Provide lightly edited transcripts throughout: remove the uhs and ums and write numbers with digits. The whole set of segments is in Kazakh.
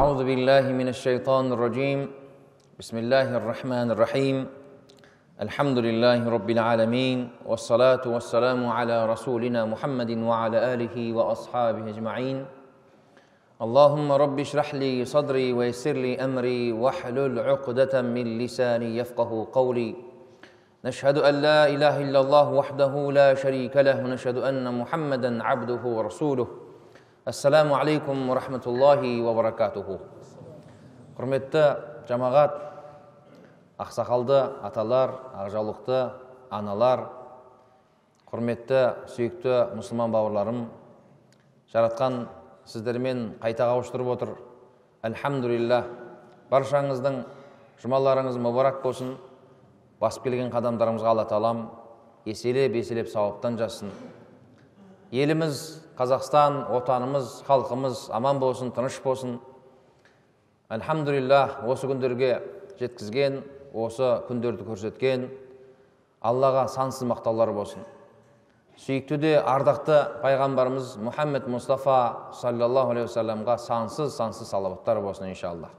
أعوذ بالله من الشيطان الرجيم بسم الله الرحمن الرحيم الحمد لله رب العالمين والصلاة والسلام على رسولنا محمد وعلى آله وأصحابه أجمعين اللهم رب اشرح لي صدري ويسر لي أمري واحلل عقدة من لساني يفقه قولي نشهد أن لا إله إلا الله وحده لا شريك له ونشهد أن محمدا عبده ورسوله Ассаламу алейкум ва рахматуллахи ва баракатуху. Құрметті жамағат, ақсақалды аталар, ақжаулықты аналар, құрметті сүйікті мұсылман бауырларым, жаратқан сіздермен қайта қауыштырып отыр. Әлхамдулиллах, баршаңыздың жұмаларыңыз мүбарак болсын. Басып келген қадамдарымызға Алла Тағалам еселеп сауаптан жазсын. Еліміз, Қазақстан, отанымыз, халқымыз аман болсын, тыныш болсын. Әлхамдулиллах, осы күндерге жеткізген, осы күндерді көрсеткен Аллаға сансыз мақтаулар болсын. Сүйікті де ардақты пайғамбарымыз Мұхаммед Мұстафа саллаллаху алейхи вассаламға сансыз салаваттар болсын иншаллах.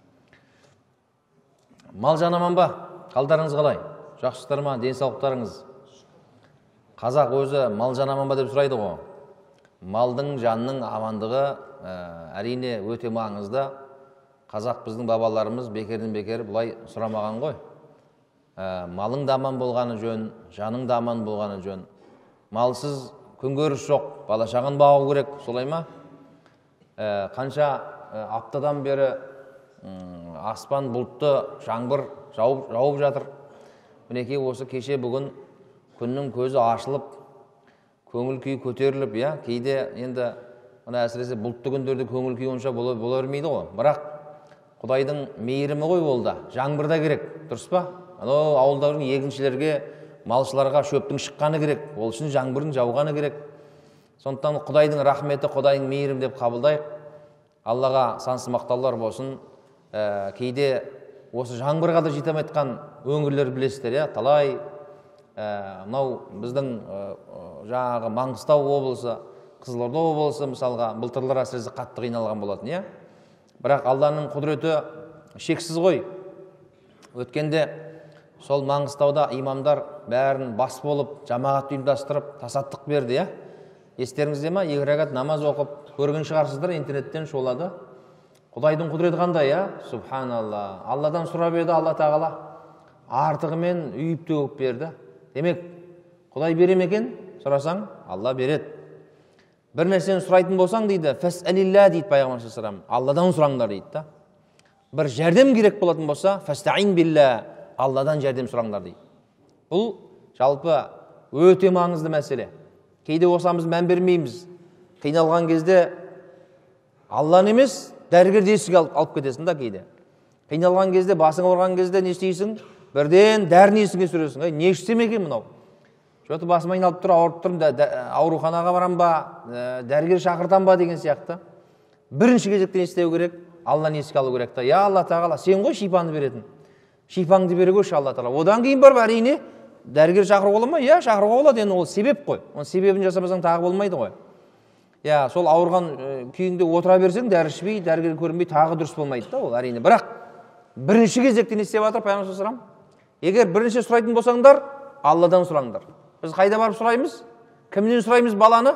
Мал жан аман ба? Қалдарыңыз қалай? Жақсысыздар ма? Денсаулықтарыңыз? Қазақ өзі мал жан аман ба деп сұрайды ғой. Малдың, жанның амандығы әрине өте маңызды. Қазақ біздің бабаларымыз бекерден бекер бұлай сұрамаған ғой. Малың да аман болғаны жөн, жаның да аман болғаны жөн. Малсыз күнкөріс жоқ, бала шағаны бағу керек, солай ма? Қанша аптадан бері аспан бұлтты, жаңбыр жауып жатыр. Мінекей осы кеше бүгін күннің көзі ашылып, көңіл күй көтеріліп, кейде енді әсіресе бұлтты күндерде көңіл күй онша бола бермейді ғой. Бірақ Құдайдың мейірімі ғой ол да. Жаңбыр да керек, дұрыс па? Ауылдардың егіншілерге, малшыларға шөптің шыққаны керек. Ол үшін жаңбырдың жауғаны керек. Сондықтан Құдайдың рахметі, Құдайдың мейірім деп қабылдайық. Аллаға сансыз мақтаулар болсын. Кейде осы жаңбырға да жете алмайтқан өңірлер білесіздер, талай. Мынау біздің жаңағы Маңғыстау облысы, Қызылорда облысы мысалға былтырлар әсіресе қатты қиналған болатын, Бірақ Алланың құдіреті шексіз ғой. Өткенде сол Маңғыстауда имамдар бәрін бас болып, жамағат ұйымдастырып, тасаттық берді, Естеріңізде ма? 2 рәкат намаз оқып, көрген шығарсыздар, интернеттен шолады. Құдайдың құдіреті қандай, Субханалла. Алладан сұрап еді Алла Тағала, артығымен үйіп төгіп берді. Демек, Құдай берем екен, сұрасаң, Алла береді. Бір нәрсені сұрайтын болсаң дейді, фәсәлилла дейді пайғамбар саллаллаху алейхи ва саллям, Алладан сұраңдар дейді. Бір жәрдем керек болатын болса, фәстаин билла, Алладан жәрдем сұраңдар дейді. Бұл жалпы өте маңызды мәселе. Кейде осамыз мән бермейміз. Қиналған кезде Алланы емес, дәрігерді есіге алып кетесің да кейде. Қиналған кезде, басың ауырған кезде не істейсің? Бірден дәріні есіңе сүресің. Не ішсем екен мынау? Жоты басым айналып тұр, ауырып тұрмын, ауруханаға барам ба, дәрігер шақыртам ба деген сияқты. Бірінші кезекте не істеу керек? Алланы еске алу керек та. Алла Тағала, сен ғой шипаны беретін. Шипаңды бере көрші Алла Тағала. Одан кейін барып әрине дәрігер шақыруға бола ма? Шақыруға болады, енді ол себеп қой. Оның себебін жасамасаң тағы болмайды ғой. Сол ауырған күйіңде отыра берсең, дәрі ішпей, дәрігер көрінбей тағы дұрыс болмайды да ол әрине. Бірақ бірінші кезекте не істеп жатыр пайғамбар саллаллаху алейхи ва саллям? Егер бірінші сұрайтын болсаңдар, Алладан сұраңдар. Біз қайда барып сұраймыз? Кімнен сұраймыз баланы?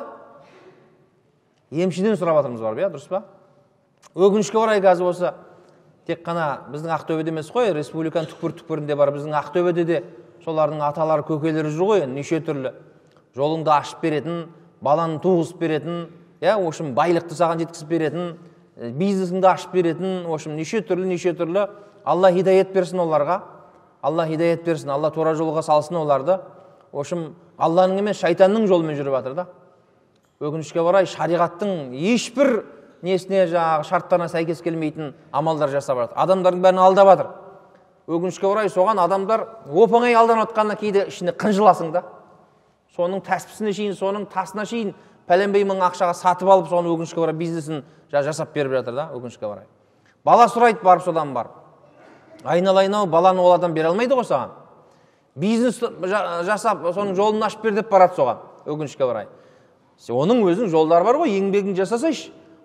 Емшіден сұрап жатырмыз барып, дұрыс па? Өкінішке орай қазір осы тек қана біздің Ақтөбеде емес қой, республиканың түкпір-түкпірінде бар, біздің Ақтөбеде де солардың аталары, көкелері жүр ғой, неше түрлі. Жолыңды ашып беретін, баланы туғызып беретін, ошым байлықты саған жеткізіп беретін, бизнесіңді ашып беретін, ошым неше түрлі. Алла хидаят берсін оларға. Алла хидаят берсін, Алла тура жолға салсын оларды. Ошым Алланың емес шайтанның жолымен жүріп жатыр да. Өкінішке орай шариғаттың ешбір несіне шарттарына сәйкес келмейтін амалдар жасап жатыр. Адамдардың бәрін алдап жатыр. Өкінішке орай соған адамдар оп-оңай алданып жатқанына кейде ішіне қынжыласың да. Соның тәспісіне шейін, соның тасына шейін пәленбей мың ақшаға сатып алып, соны өкінішке орай бизнесін жасап беріп жатыр да, өкінішке орай. Бала сұрайды барып содан барып. Айналайын-ау, баланы ол адам бере алмайды ғой саған. Бизнес жасап, соның жолын ашып бер деп барады соған, өкінішке орай. Оның өзінің жолдары бар ғой, еңбегін жасасайшы.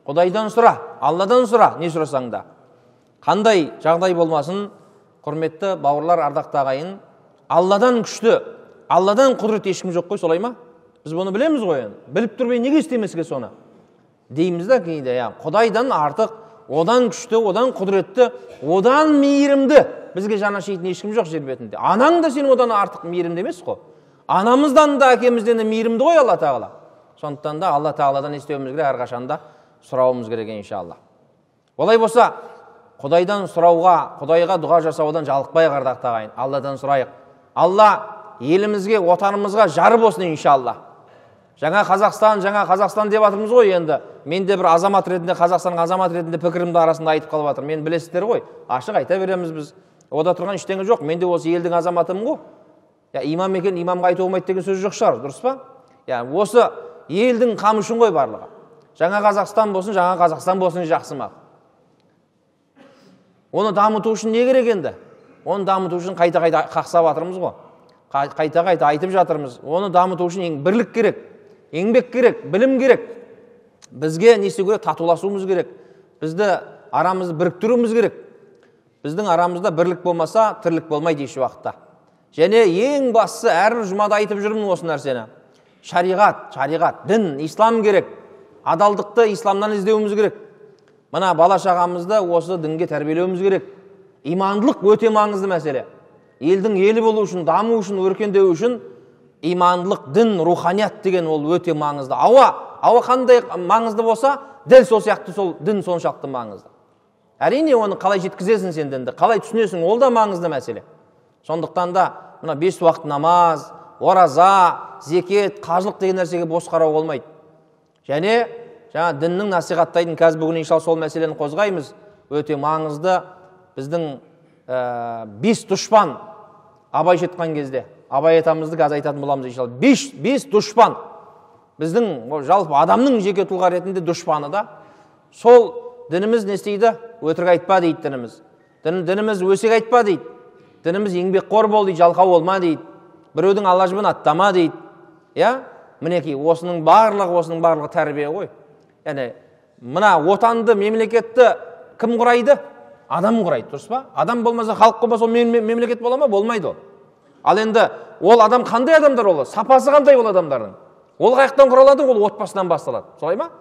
Құдайдан сұра, Алладан сұра, не сұрасаң да. Қандай жағдай болмасын, құрметті бауырлар, ардақты ағайын, Алладан күшті, Алладан құдірет ешкім жоқ қой, солай ма? Біз бұны білеміз ғой, біліп тұрмай неге істемеске соны? Дейміз да кейде, Құдайдан артық, одан күшті, одан құдіретті, одан мейірімді бізге жаны ашитын ешкім жоқ жер бетінде. Анаң да сен одан артық мейірімді емес қой. Анамыздан да, әкемізден де мейірімді ғой Алла Тағала. Сондықтан да Алла Тағаладан естеуіміз керек, әрқашанда сұрауымыз керек иншалла. Олай болса, Құдайдан сұрауға, Құдайға дұға жасаудан жалықпайық ардақты ағайын. Алладан сұрайық. Алла елімізге, отанымызға жар болсын иншалла. Жаңа Қазақстан деп жатырмыз ғой енді. Мен де бір азамат ретінде, Қазақстанның азамат ретінде пікірімді арасында айтып қалып жатырмын. Мен білесіздер ғой, ашық айта береміз біз. Ода тұрған ештеңе жоқ. Мен де осы елдің азаматымын ғой. Имам екен, имамға айтуға болмайды деген сөз жоқ шығар, дұрыс па? Осы елдің қамы үшін ғой барлығы. Жаңа Қазақстан болсын жақсы ма? Оны дамыту үшін не керек енді? Оны дамыту үшін қайта-қайта қақсап жатырмыз ғой. Қайта-қайта айтып жатырмыз. Оны дамыту үшін бірлік керек, еңбек керек, білім керек. Бізге не істеу керек? Татуласуымыз керек. Бізді арамызды біріктіруіміз керек. Біздің арамызда бірлік болмаса, тірлік болмайды еш уақытта. Және ең бастысы, әрбір жұмада айтып жүрмін осы нәрсені. Шариғат, дін, ислам керек. Адалдықты исламнан іздеуіміз керек. Мына бала шағамызды осы дінге тәрбиелеуіміз керек. Имандылық өте маңызды мәселе. Елдің елі болу үшін, даму үшін, өркендеу үшін имандылық, дін, руханият деген ол өте маңызды. Ауа қандай маңызды болса, дәл сол сияқты сол дін соншалықты маңызды. Әрине оны қалай жеткізесің сен дінді, қалай түсінесің, ол да маңызды мәселе. Сондықтан да мына 5 уақыт намаз, ораза, зекет, қажылық деген нәрсеге бос қарау болмайды. Және жаңа діннің насихаттайтын, қазір бүгін иншалла сол мәселені қозғаймыз. Өте маңызды біздің 5 дұшпан Абай жеткен кезде, Абай атамызды қазір айтатын боламыз иншалла. 5 дұшпан біздің жалпы адамның жеке тұлға ретінде дұшпаны да. Сол дініміз не істейді? Өтірік айтпа дейді дініміз. Дініміз өсек айтпа дейді. Дініміз еңбекқор бол дейді, жалқау болма дейді. Біреудің Алла жібін аттама дейді. Мінекей, осының барлығы тәрбие ғой. Яғни, мына отанды, мемлекетті кім құрайды? Адам құрайды, дұрыс па? Адам болмаса, халық болмаса, ол мемлекет бола ма? Болмайды ол. Ал енді, ол адам қандай адамдар ол? Сапасы қандай ол адамдардың? Ол қаяқтан құралады? Ол отбасынан басталады. Солай ма?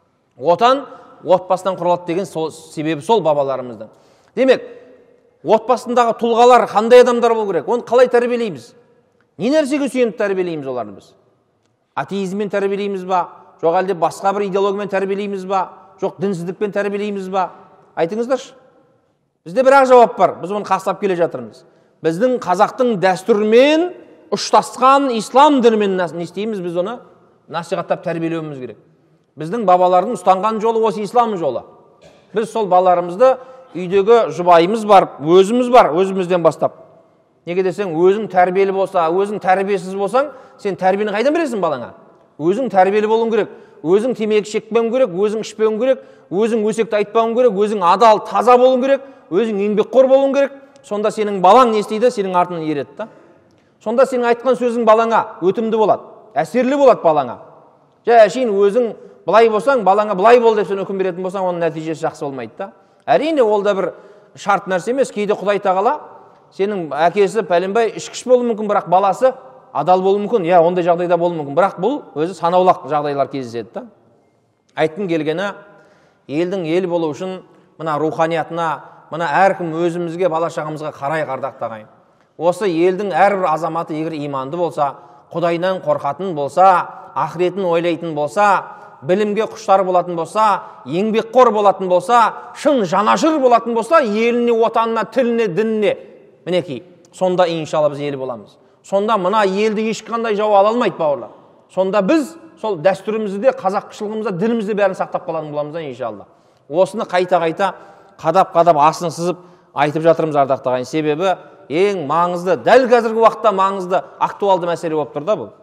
Отан отбасынан құралады деген себебі сол бабаларымыздың. Демек, отбасындағы тұлғалар қандай адамдар болу керек? Оны қалай тәрбиелейміз? Не нәрсеге сүйеніп тәрбиелейміз оларды біз? Атеизммен тәрбиелейміз ба? Жоқ әлде басқа бір идеологиямен тәрбиелейміз ба? Жоқ дінсіздікпен тәрбиелейміз ба? Айтыңыздаршы. Бізде бір-ақ жауап бар. Біз оны қастап келе жатырмыз. Біздің қазақтың дәстүрмен ұштасқан ислам дінімен не істейміз? Біз оны насихаттап тәрбиелеуіміз керек. Біздің бабалардың ұстанған жолы осы ислам жолы. Біз сол балаларымызды үйдегі жұбайымыз бар, өзімізден бастап. Неге десең, өзің тәрбиелі болса, өзің тәрбиесіз болсаң, сен тәрбиені қайдан бересің балаңа? Өзің тәрбиелі болуың керек, өзің темекі шекпеуің керек, өзің ішпеуің керек, өзің өсекті айтпауың керек, өзің адал, таза болуың керек, өзің еңбекқор болуың керек. Сонда сенің балаң не істейді? Сенің артынан ереді да. Сонда сенің айтқан сөзің балаңа өтімді болады, әсерлі болады балаңа. Әшейін өзің былай болсаң, балаңа былай бол деп сен үкім беретін болсаң, оның нәтижесі жақсы болмайды да. Әрине, ол да бір шарт нәрсе емес. Кейде Құдай Тағала сенің әкесі пәленбай ішкіш болуы мүмкін, бірақ баласы адал болуы мүмкін. Ондай жағдайда болуы мүмкін. Бірақ бұл өзі санаулы жағдайлар кездеседі да. Айтқым келгені, елдің ел болу үшін мына руханиятына, мына әркім өзімізге, бала шағамызға қарай ардақты ағайын. Осы елдің әрбір азаматы егер иманды болса, Құдайынан қорқатын болса, ақыретін ойлайтын болса, білімге құштар болатын болса, еңбекқор болатын болса, шын жанашыр болатын болса, еліне, отанына, тіліне, дініне, мінекей, сонда иншалла біз ел боламыз. Сонда мына елді ешқандай жау ала алмайды бауырлар. Сонда біз сол дәстүрімізді, қазақшылығымызды, дінімізді бәрін сақтап қалатын боламыз да иншалла. Осыны қайта-қайта қадап-қадап асын сызып айтып жатырмыз ардақты ағайын. Себебі ең маңызды, дәл қазіргі уақытта маңызды, актуалды мәселе болып тұр да бұл.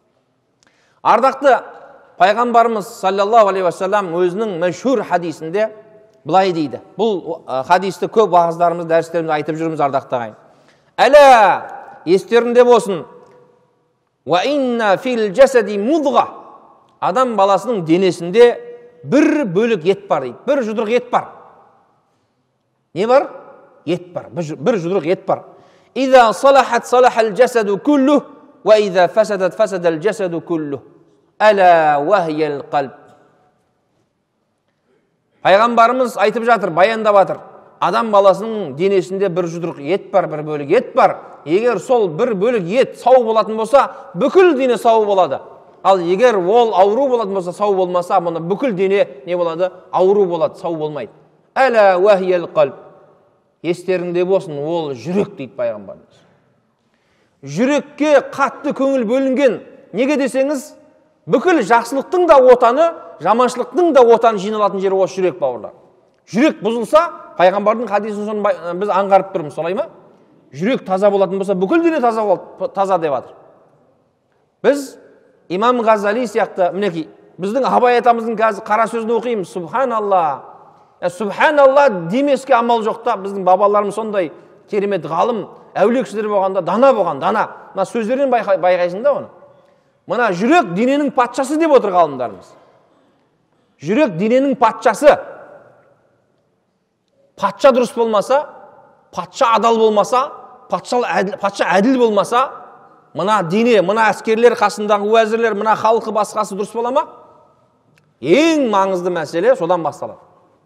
Ардақты пайғамбарымыз саллаллаху алейхи уассалам өзінің мәшһүр хадисінде былай дейді. Бұл хадисті көп уағыздарымыз, дәрістерімізде айтып жүрміз ардақты ағайын. Әлә, естерінде болсын. Ва инна фил жасади мудға. Адам баласының денесінде бір бөлік ет бар дейді. Бір жұдырық ет бар. Не бар? Ет бар. Бір жұдырық ет бар. Иза салахат салахал жасаду куллу, ва иза фасадат фасадал жасаду куллу. Ала вахиял қалб. Пайғамбарымыз айтып жатыр, баяндап жатыр. Адам баласының денесінде бір жұдырық ет бар, бір бөлік ет бар. Егер сол бір бөлік ет сау болатын болса, бүкіл дене сау болады. Ал егер ол ауру болатын болса, сау болмаса, мұнда бүкіл дене не болады? Ауру болады, сау болмайды. Ала вахиял қалб. Естеріңде болсын, ол жүрек дейді пайғамбарымыз. Жүрекке қатты көңіл бөлінген. Неге десеңіз, бүкіл жақсылықтың да отаны, жаманшылықтың да отаны жиналатын жері осы жүрек, бауырлар. Жүрек бұзылса, пайғамбардың хадисін соны біз аңғарып тұрмыз, солай ма? Жүрек таза болатын болса, бүкіл дене таза деп жатыр. Біз имам Ғазали сияқты, мінекей, біздің Абай атамыздың қара сөзін оқимыз. Субханалла. Субханалла демеске амал жоқ та, біздің бабаларымыз сондай керемет ғалым, әулие кісілер болғанда, дана болған, дана. Мына сөздерден байқайсың да оны. Мына жүрек дененің патшасы деп отыр ғалымдарымыз. Жүрек дененің патшасы. Патша дұрыс болмаса, патша адал болмаса, патша әділ болмаса, мына дене, мына әскерлер қасындағы уәзірлер, мына халқы басқасы дұрыс бола ма? Ең маңызды мәселе содан басталады.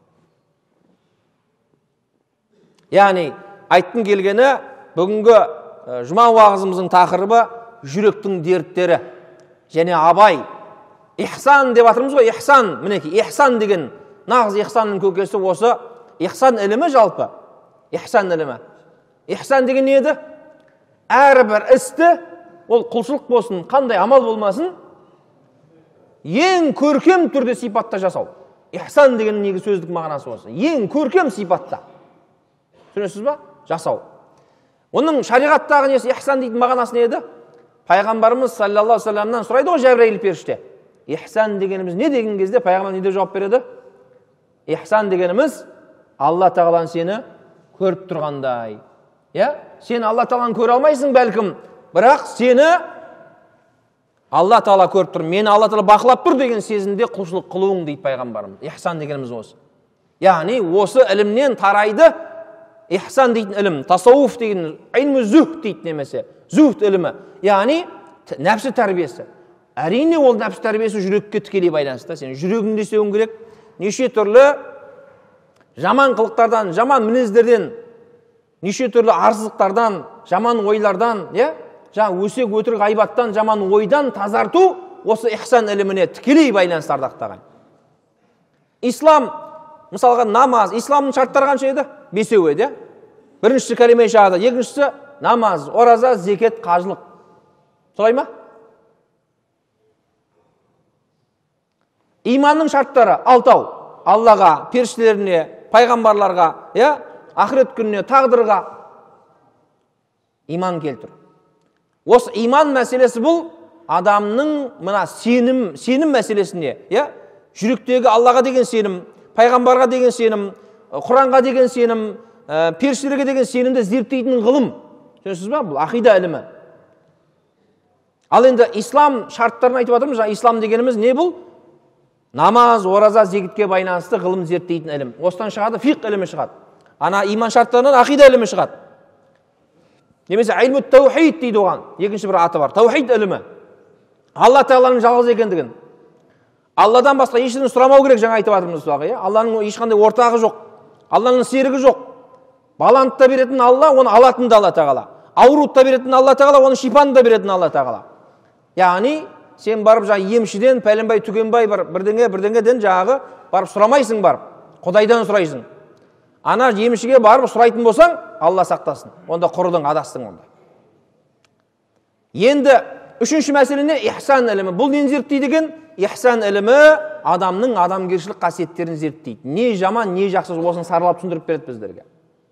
Яғни, айттың келгені, бүгінгі жұма уағызымыздың тақырыбы жүректің дерттері. Және Абай, ихсан деп атырмыз ғой, ихсан, мінекей, ихсан деген, нағыз ихсанның көкесі осы, ихсан ілімі жалпы. Ихсан ілімі. Ихсан деген не еді? Әрбір істі, ол құлшылық болсын, қандай амал болмасын, ең көркем түрде сипатта жасау. Ихсан деген неге сөздік мағынасы осы. Ең көркем сипатта. Түсінесіз ба? Жасау. Оның шариғаттағы несі ихсан дейтін мағынасы не еді? Пайғамбарымыз саллаллаху алейхи вассаламнан сұрайды ғой Жәбірейіл періште. Ихсан дегеніміз не деген кезде пайғамбар не деп жауап береді? Ихсан дегеніміз Алла тағаланы сені көріп тұрғандай. Сен Алла тағаланы көре алмайсың бәлкім, бірақ сені Алла тағала көріп тұр, мені Алла тағала бақылап тұр деген сезімде құлшылық қылуың дейді пайғамбарымыз. Ихсан дегеніміз осы. Яғни осы ілімнен тарайды ихсан дейтін ілім, тасауф деген ілмі зүхд дейді немесе, зүхд ілімі. Яғни нәпсі тәрбиесі. Әрине ол нәпсі тәрбиесі жүрекке тікелей байланысты. Сен жүрегіңде істеуің керек. Неше түрлі жаман қылықтардан, жаман мінездерден, неше түрлі арсыздықтардан, жаман ойлардан, жаңа өсек өтірік ғайбаттан, жаман ойдан тазарту осы ихсан іліміне тікелей байланысты ардақтаған. Ислам, мысалға намаз, исламның шарттары қанша еді? 5 еді. Біріншісі кәлиме шахада, екіншісі намаз, ораза, зекет, қажылық. Солай ма? Иманның шарттары 6. Аллаға, періштелеріне, пайғамбарларға, ақырет күніне, тағдырға иман келтір. Осы иман мәселесі бұл адамның мына сенім мәселесіне, жүректегі Аллаға деген сенім, пайғамбарға деген сенім, Құранға деген сенім, періштелерге деген сенімді зерттейтін ғылым. Түсінесіз ба? Бұл ақида ілімі. Ал енді ислам шарттарын айтып жатырмыз. Ислам дегеніміз не бұл? Намаз, ораза, зекетке байланысты ғылым зерттейтін ілім. Осыдан шығады фиқ ілімі шығады. Ана иман шарттарынан ақида ілімі шығады. Немесе илмут таухид дейді оған. Екінші бір аты бар. Таухид ілімі. Алла тағаланың жалғыз екендігін. Алладан басқа ешкімнен сұрамау керек, жаңа айтып жатырмыз. Алланың ешқандай ортағы жоқ. Алланың серігі жоқ. Баланды да беретін Алла, оны алатын да Алла тағала. Ауруды да беретін Алла тағала, оны шипаны да беретін Алла тағала. Яғни сен барып емшіден, пәленбай, түгенбай бірдеңеден жағы барып сұрамайсың барып. Құдайдан сұрайсың. Ана емшіге барып сұрайтын болсаң, Алла сақтасын. Онда құрыдың, адастың онда. Енді үшінші мәселені ихсан ілімі. Бұл нені зерттейді деген? Ихсан ілімі адамның адамгершілік қасиеттерін зерттейді. Не жаман, не жақсы болсын саралап түсіндіріп береді біздерге.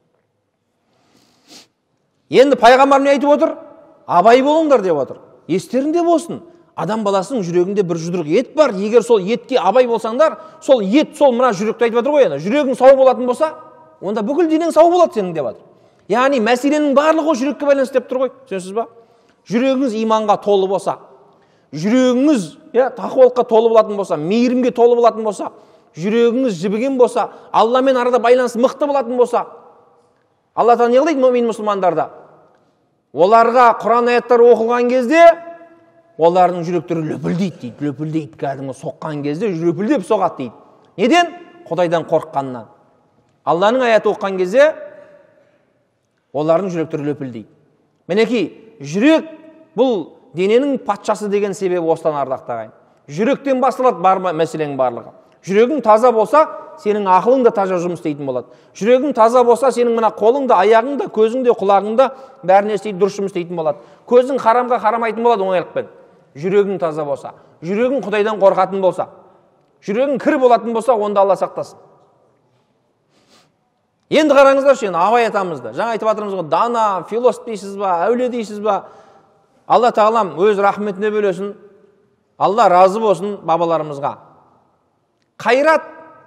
Енді пайғамбар не айтып отыр? Абай болыңдар деп отыр. Естеріңде болсын. Адам баласының жүрегінде бір жұдырық ет бар. Егер сол етке абай болсаңдар, сол ет, сол мына жүректі айтып отыр ғой енді. Жүрегің сау болатын болса, онда бүкіл денең сау болады сенің деп отыр. Яғни мәселенің барлығы жүрекке байланысты деп тұр ғой. Түсінесіз ба? Жүрегіңіз иманға толы болса, жүрегіңіз тақуалыққа толы болатын болса, мейірімге толы болатын болса, жүрегіңіз жібіген болса, Алламен арада байланыс мықты болатын болса, Алла Тағала не қылады мүмин мұсылмандарда? Оларға Құран аяттары оқылған кезде олардың жүректері лөпілдейді дейді, лөпілдейді, кәдімгі соққан кезде лөпілдеп соғады дейді. Неден? Құдайдан қорыққаннан. Алланың аяты оққан кезде олардың жүректері лөпілдейді. Мінекей, жүрек бұл дененің патшасы деген себебі осыдан ардақты ағайын. Жүректен басталады бар мәселенің барлығы. Жүрегің таза болса, сенің ақылың да таза жұмыс істейтін болады. Жүрегің таза болса, сенің мына қолың да, аяғың да, көзің де, құлағың да бәріне істейді, дұрыс жұмыс істейтін болады. Көзің харамға қарамайтын болады оңайлықпен. Жүрегің таза болса, жүрегің Құдайдан қорқатын болса, жүрегің кір болатын болса, онда Алла сақтасын. Енді қараңыздаршы, енді Абай атамызды. Жаңа айтып жатырмыз ғой, дана, философ дейсіз ба, әулие дейсіз ба? Алла Тағалам өз рахметіне бөлесін. Алла разы болсын бабаларымызға. Қайрат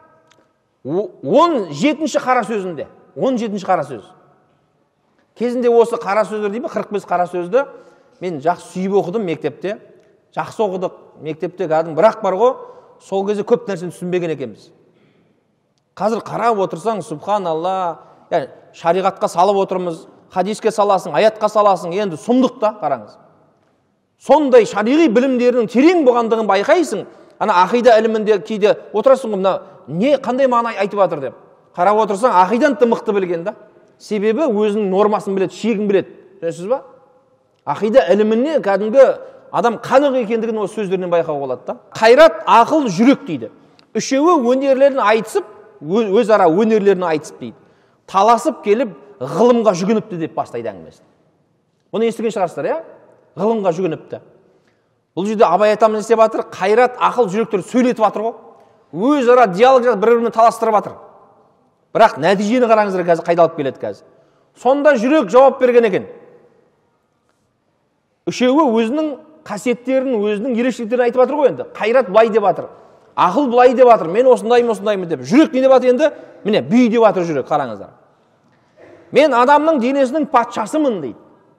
17-ші қара сөзінде, 17-ші қара сөз. Кезінде осы қара сөздер дейді, 45 қара сөзді мен жақсы сүйіп оқыдым мектепте. Жақсы оқыдық мектепте кәдім, бірақ бар ғой, сол кезде көп нәрсені түсінбеген екенбіз. Қазір қарап отырсаң, субханалла, шариғатқа салып отырмыз, хадиске саласың, аятқа саласың, енді сұмдық та, қараңыз. Сондай шариғи білімдерінің терең болғандығын байқайсың. Ана ақида ілімінде кейде отырасың, мына не қандай мағына айтып жатыр деп. Қарап отырсаң, ақидан да мықты білген да. Себебі өзінің нормасын біледі, шегін біледі. Түсінесіз ба? Ақида іліміне кәдімгі адам қанық екендігін осы сөздерінен байқауға болады да. Қайрат, ақыл, жүрек дейді. Үшеуі өнерлерін айтысып, өзара өнерлерін айтысып дейді. Таласып келіп, ғылымға жүгініпті деп бастайды әңгімесін. Бұны естіген шығарсыздар, иә? Ғылымға жүгініпті. Бұл жерде Абай атамыз істеп жатыр, қайрат, ақыл, жүректер сөйлетіп жатыр ғой. Өзара диалог жасап, бір-біріне таластырып жатыр. Бірақ нәтижені қараңыздар қазір қайда алып келеді қазір. Сонда жүрек жауап берген екен. Үшеуі өзінің қасиеттерін, өзінің ерекшеліктерін айтып жатыр ғой енді. Қайрат былай деп жатыр, ақыл былай деп жатыр, мен осындаймын деп. Жүрек не деп жатыр енді? Міне бүй деп жатыр жүрек, қараңыздар. Мен адамның денесінің патшасымын дейді.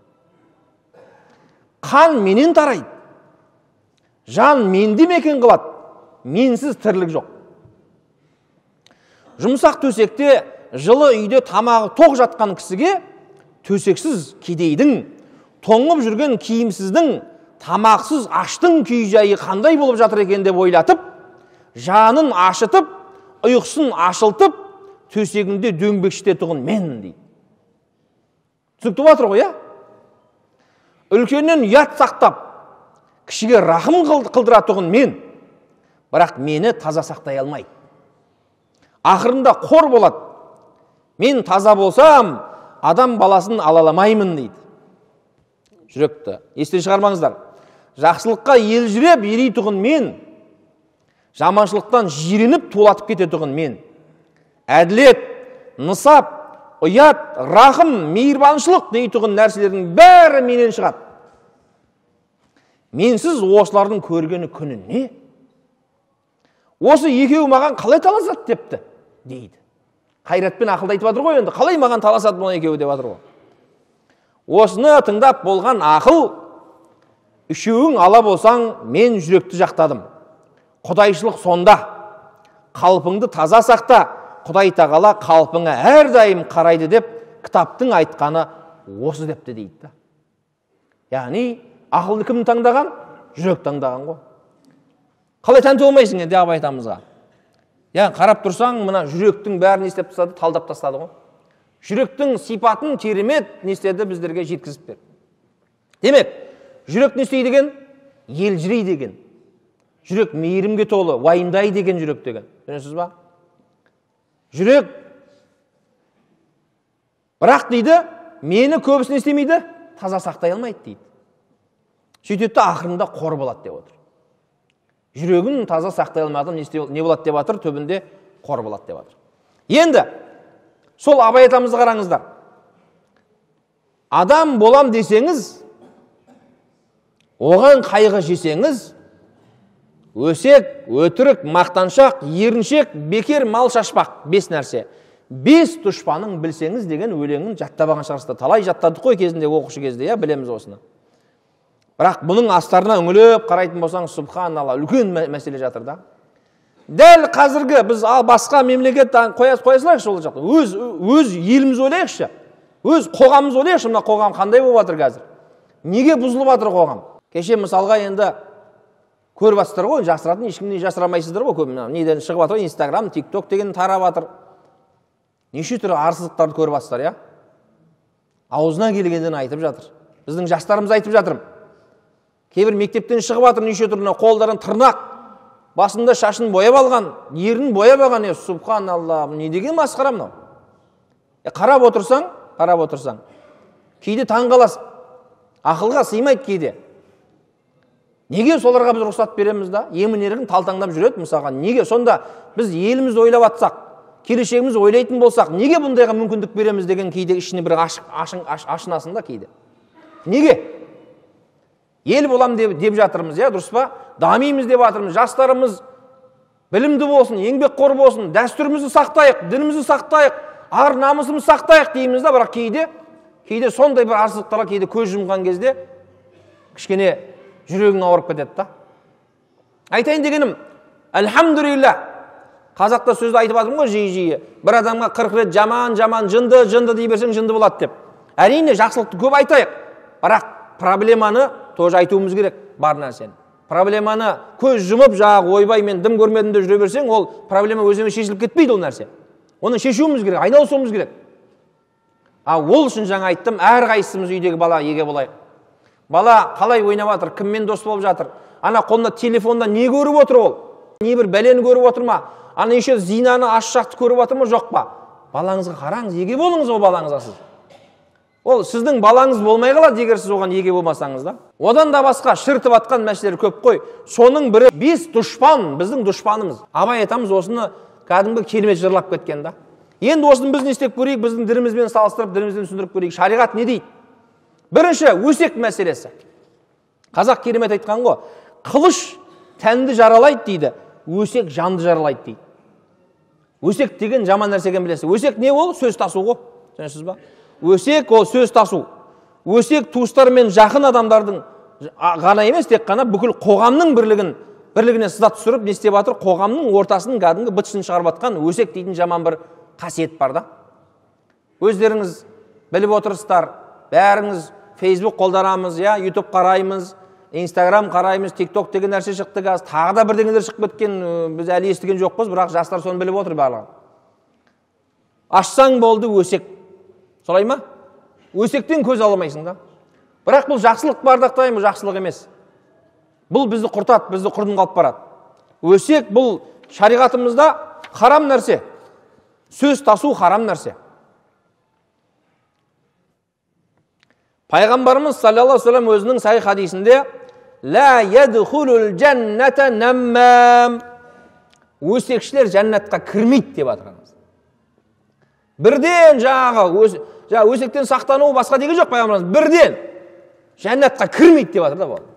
Қан менен тарайды. Жан менде мекен қылады. Менсіз тірлік жоқ. Жұмсақ төсекте, жылы үйде тамағы тоқ жатқан кісіге төсексіз кедейдің, тоңып жүрген киімсіздің, тамақсыз аштың күй жайы қандай болып жатыр екен деп ойлатып, жанын ашытып, ұйқысын ашылтып, төсегінде дөңбекшітетұғын мен дейді. Түсінікті батыр ғой, үлкеннен ұят сақтап, кішіге рахым қылдыратұғын мен, бірақ мені таза сақтай алмайды. Ақырында қор болады. Мен таза болсам, адам баласын алаламаймын дейді. Жүректі. Естен шығармаңыздар. Жақсылыққа елжіреп ерейтұғын мен, жаманшылықтан жиреніп тулатып кететұғын мен. Әділет, нысап, ұят, рахым, мейірбаншылық дейтұғын нәрселердің бәрі менен шығады. Менсіз осылардың көргені күні не? Осы екеуі маған қалай таласады депті дейді. Қайратпен ақылды айтып жатыр ғой енді, қалай маған таласады бұл екеуі деп жатыр ғой. Осыны тыңдап болған ақыл, үшеуің ала болсаң, мен жүректі жақтадым. Құдайшылық сонда, қалпыңды таза сақта, Құдай Тағала қалпыңа әрдайым қарайды деп кітаптың айтқаны осы депті дейді. Яғни ақылды кім таңдаған? Жүрек таңдаған ғой. Қалай тәнті болмайсың енді Абай атамызға? Қарап тұрсаң, мына жүректің бәрін істеп тастады, талдап тастады ғой. Жүректің сипатын керемет не істеді біздерге жеткізіп берді. Демек, жүрек не істейді деген? Елжірей деген. Жүрек мейірімге толы, уайымдай деген жүрек деген. Түсінесіз ба? Жүрек бірақ дейді, мені көбісін істемейді, таза сақтай алмайды дейді. Сөйтеді ақырында қор болады деп отыр. Жүрегін таза сақтай алмадым, не болады деп жатыр, төбінде қор болады деп жатыр. Енді сол Абай атамызды қараңыздар. Адам болам десеңіз, оған қайғы жесеңіз, өсек, өтірік, мақтаншақ, еріншек, бекер, мал шашпақ, 5 нәрсе. 5 дұшпаның білсеңіз деген өлеңін жаттап алған шығарсыздар. Талай жаттадық қой кезінде, оқушы кезде, білеміз осыны. Бірақ бұның астарына үңіліп қарайтын болсаң, субханалла, үлкен мәселе жатыр да. Дәл қазіргі біз басқа мемлекет қоя салайықшы ол жақта. Өз еліміз ойлайықшы. Өз қоғамымыз ойлайықшы, мына қоғам қандай болып жатыр қазір. Неге бұзылып жатыр қоғам? Кеше мысалға енді көріп жатсыздар ғой, жасыратын ешкімнен жасырамайсыздар ғой, көп неден шығып жатыр, Инстаграм, ТикТок деген тарап жатыр. Неше түрлі арсыздықтарды көріп жатсыздар, иә? Аузына келгеннен айтып жатыр. Біздің жастарымыз айтып жатыр. Кейбір мектептен шығып жатыр, неше түрлі қолдарын тырнақ, басында шашын бояп алған, ернін бояп алған, субханалла, не деген масқара мынау? Қарап отырсаң, кейде таң қаласың. Ақылға сыймайды кейде. Неге соларға біз рұқсат береміз да? Емін-еркін талтаңдап жүреді мысалға. Неге? Сонда біз елімізді ойлап атсақ, келешегімізді ойлайтын болсақ, неге бұндайға мүмкіндік береміз деген кейде ішіне бір ашынасың да кейде. Неге? Ел болам деп жатырмыз, иә, дұрыс па? Дамимыз деп жатырмыз. Жастарымыз білімді болсын, еңбекқор болсын, дәстүрімізді сақтайық, дінімізді сақтайық, ар намысымызды сақтайық дейміз да, бірақ кейде сондай бір арсыздықтарға кейде көз жұмған кезде кішкене жүрегің ауырып кетеді да. Айтайын дегенім, әлхамдулилля, қазақта сөзді айтып жатырмын ғой жиі-жиі. Бір адамға 40 рет жаман, жынды дей берсең жынды болады деп. Әрине жақсылықты көп айтайық, бірақ проблеманы тоже айтуымыз керек, бар нәрсені. Проблеманы көз жұмып, ойбай мен дым көрмедім деп жүре берсең, ол проблема өзімен шешіліп кетпейді ол нәрсе. Оны шешуіміз керек, айналысуымыз керек. Ол үшін жаңа айттым, әрқайсымыз үйдегі бала еге болайық. Бала қалай ойнап жатыр, кіммен дос болып жатыр? Ана қолында телефонда не көріп отыр ол? Не бір бәлені көріп отыр ма? Ана еще зинаны аш жақты көріп отыр ма, жоқ па? Балаңызға қараңыз, еге болыңыз ол балаңызға сіз. Ол сіздің балаңыз болмай қалады егер сіз оған еге болмасаңыз да. Одан да басқа шіртіп атқан мәселелер көп қой. Соның бірі 5 дұшпан, біздің дұшпанымыз. Абай атамыз осыны кәдімгі керемет жырлап кеткен да. Енді осыны біз не істеп көрейік, біздің дінімізбен салыстырып, дінімізбен түсіндіріп көрейік. Шариғат не дейді? Бірінші өсек мәселесі. Қазақ керемет айтқан ғой, қылыш тәнді жаралайды дейді, өсек жанды жаралайды дейді. Өсек деген жаман нәрсеге білесіз. Өсек не ол? Сөз тасу ғой. Түсінесіз ба? Өсек ол сөз тасу. Өсек туыстар мен жақын адамдардың ғана емес, тек қана бүкіл қоғамның бірлігіне сызат түсіріп, не істеп жатыр? Қоғамның ортасының кәдімгі бытышын шығарып жатқан өсек дейтін жаман бір қасиет бар да. Өздеріңіз біліп отырсыздар, бәріңіз Facebook қолданамыз, я, YouTube қараймыз, Instagram қараймыз, TikTok деген нәрсе шықты қазір, тағы да бірдеңелер шығып кеткен, біз әлі естіген жоқпыз, бірақ жастар соны біліп отыр барлығы. Ашсаң болды өсек. Солай ма? Өсектен көз аламайсың да. Бірақ бұл жақсылық бардақтаймын, жақсылық емес. Бұл бізді құртады, бізді құрдым қалып барады. Өсек бұл шариғатымызда харам нәрсе. Сөз тасу харам нәрсе. Пайғамбарымыз саллаллаху алейхи ва саллям өзінің сахих хадисінде «Ла ядхулул джанната наммам». Өсекшілер жәннатқа кірмейді деп жатырмыз. Бірден өсектен сақтану басқа деген жоқ пайғамбарымыз. Бірден жәннатқа кірмейді деп жатыр да бұл.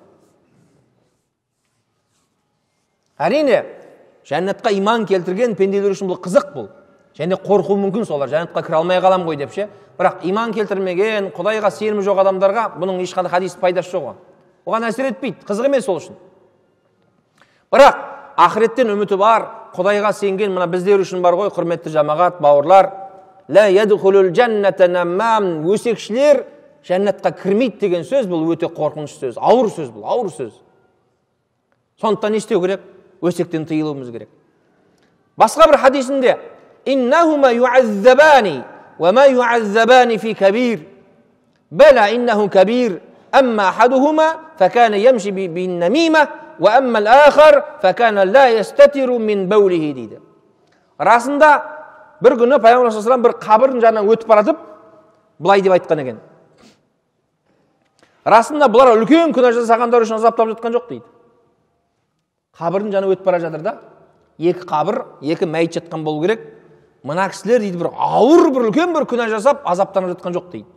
Әрине, жәннатқа иман келтірген пенделер үшін бұл қызық бұл. Және қорқу мүмкін солар, жәннатқа кіре алмай қалам ғой деп ше. Бірақ иман келтірмеген, Құдайға сенімі жоқ адамдарға бұның ешқандай хадис пайдасы жоқ. Оған әсер етпейді, қызық емес сол үшін. Бірақ ақыреттен үміті бар, Құдайға сенген мына біздер үшін бар ғой, құрметті жамағат, бауырлар. Ла ядхулул джанната наммам. Өсекшілер жәннатқа кірмейді деген сөз бұл өте қорқынышты сөз, ауыр сөз бұл, ауыр сөз. Сондықтан не істеу керек? Өсектен тыйылуымыз керек. Басқа бір хадисінде «Иннахума юаззабани ва ма юаззабани фи кабир. Бала иннаху кабир. Амма ахадухума факана ямши бин намима ва амма ал-ахар факана ла ястатиру мин баулихи» дейді. Расында бір күні Пайғамбар саллаллаху алейхи ва саллям бір қабірдің жанынан өтіп баратып, былай деп айтқан екен. Расында бұлар үлкен күнә жасағандар үшін азаптап жатқан жоқ дейді. Қабірдің жаны өтіп бара жатыр да, екі қабір, екі мәйіт жатқан болу керек. Мына кісілер дейді бір ауыр бір үлкен бір күнә жасап азаптанып жатқан жоқ дейді.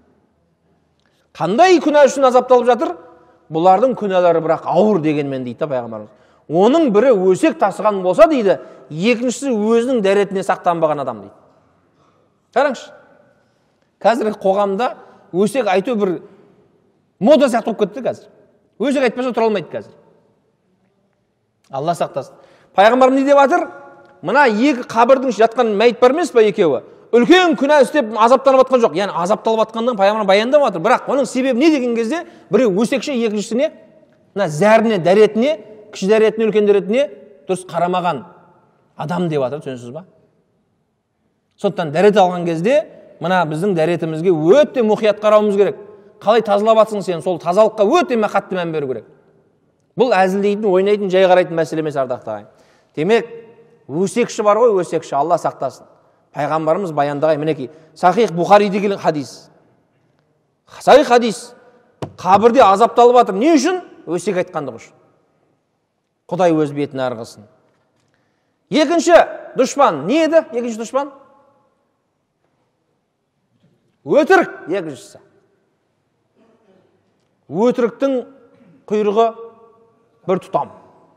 Қандай күнә үшін азапталып жатыр? Бұлардың күнәлары бірақ ауыр дегенмен дейді пайғамбарымыз. Оның бірі өсек тасыған болса дейді, екіншісі өзінің дәретіне сақтанбаған адам дейді. Қараңызшы. Қазіргі қоғамда өсек айту бір мода сияқты болып кетті қазір. Өсек айтпаса тұра алмайды қазір. Алла сақтасын. Пайғамбарым не деп жатыр? Мына екі қабірдің жатқан мәйіт бар емес па екеуі? Үлкен күнә істеп азаптанып жатқан жоқ. Яғни азапталып жатқандан пайғамбар баяндап жатыр. Бірақ оның себебі не деген кезде біреу өсекші, екіншісіне мына зәріне, дәретіне, кіші дәретіне, үлкен дәретіне дұрыс қарамаған адам деп жатыр, түсінесіз ба? Сондықтан дәрет алған кезде мына біздің дәретімізге өте мұқият қарауымыз керек. Қалай тазалап жатсың сен, сол тазалыққа өте қатты мән беру керек. Бұл әзілдейтін, ойнайтын, жай қарайтын мәселе емес, ардақты ағайын. Демек, өсекші бар ғой, өсекші, Алла сақтасын. Пайғамбарымыз баяндаған, мінекей, Сахих Бухариде келген хадис. Сахих хадис. Қабірде азапталып жатыр. Не үшін? Өсек айтқандығы үшін. Құдай өз бетін арғысын. Екінші дұшпан не еді? Екінші дұшпан? Өтірік, екіншісі. Өтіріктің құйрығы бір тұтам.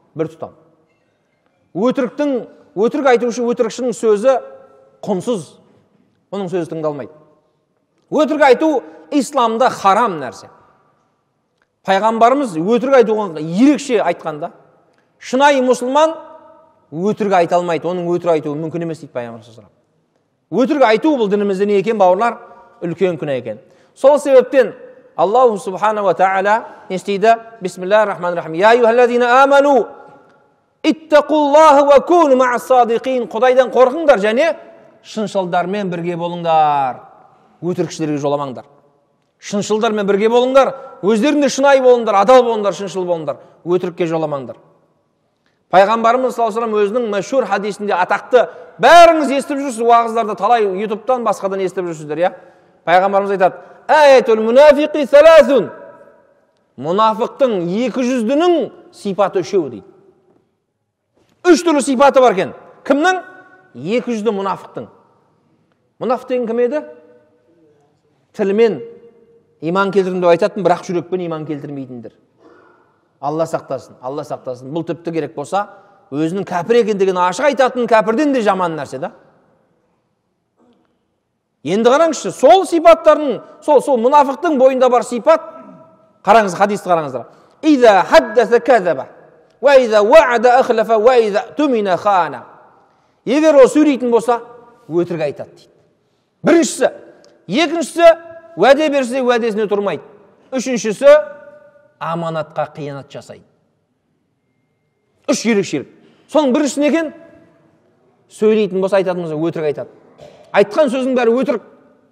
Өтірік айтушы, өтірікшінің сөзі құнсыз. Оның сөзі тыңдалмайды. Өтірік айту исламда харам нәрсе. Пайғамбарымыз өтірік айтуға ерекше айтқанда, шынайы мұсылман өтірік айта алмайды. Оның өтірік айтуы мүмкін емес дейді пайғамбарымыз. Өтірік айту бұл дінімізде не екен, бауырлар? Үлкен күнә екен. Сол себептен Аллаху субхана ва тағала не істейді? Бисмиллахир-рахманир-рахим. Я айюхаллазина аману иттақуллаха ва куну ма'ас-садиқин. Құдайдан қорқыңдар және шыншылдармен бірге болыңдар. Өтірікшілерге жоламаңдар. Шыншылдармен бірге болыңдар. Өздеріңде шынайы болыңдар, адал болыңдар, шыншыл болыңдар. Өтірікке жоламаңдар. Пайғамбарымыз саллаллаху алейхи ва саллям өзінің мәшһүр хадисінде атақты, бәріңіз естіп жүрсіз, уағыздарда талай ютубтан басқадан естіп жүрсіздер, иә? Пайғамбарымыз айтады: "Аятул мунафиқи саласун." Мұнафықтың 200-дінің сипаты үшеу дейді. Үш түрлі сипаты бар екен. Кімнің? 200-ді мұнафықтың. Мұнафық деген кім еді? Тілмен иман келтірдім деп айтатын, бірақ жүрекпен иман келтірмейтіндер. Алла сақтасын, Алла сақтасын. Бұл тіпті керек болса, өзінің кәпір екендігін ашық айтатын кәпірден де жаман нәрсе да. Енді қараңызшы, сол сипаттардың, сол мұнафықтың бойында бар сипат, қараңыз, хадисті қараңыздар. Иза хаддаса казаба, ва иза ваада ахлафа, ва иза тумина хана. Егер ол сөйлейтін болса, өтірік айтады дейді. Біріншісі. Екіншісі, уәде берсе уәдесіне тұрмайды. Үшіншісі, аманатқа қиянат жасайды. Үш ерекшелік. Соның біріншісі не екен? Сөйлейтін болса, айтатын болса, өтірік айтады. Айтқан сөздің бәрі өтірік.